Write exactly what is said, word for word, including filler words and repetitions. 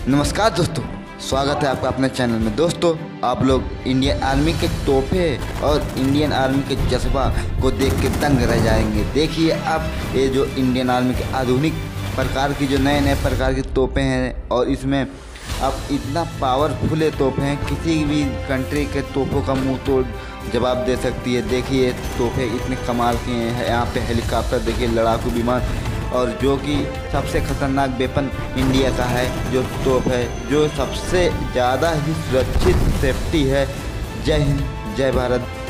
नमस्कार दोस्तों, स्वागत है आपका अपने चैनल में। दोस्तों, आप लोग इंडियन आर्मी के तोहफे और इंडियन आर्मी के जज्बा को देख के दंग रह जाएंगे। देखिए अब ये जो इंडियन आर्मी के आधुनिक प्रकार की जो नए नए प्रकार के तोहफे हैं, और इसमें अब इतना पावरफुल ये तोहफे हैं, किसी भी कंट्री के तोहफों का मुंह तोड़ जवाब दे सकती है। देखिए तोहफे इतने कमाल के हैं। यहाँ पे हेलीकॉप्टर देखिए, लड़ाकू विमान, और जो कि सबसे खतरनाक वेपन इंडिया का है जो तोप है, जो सबसे ज़्यादा ही सुरक्षित सेफ्टी है। जय हिंद, जय भारत।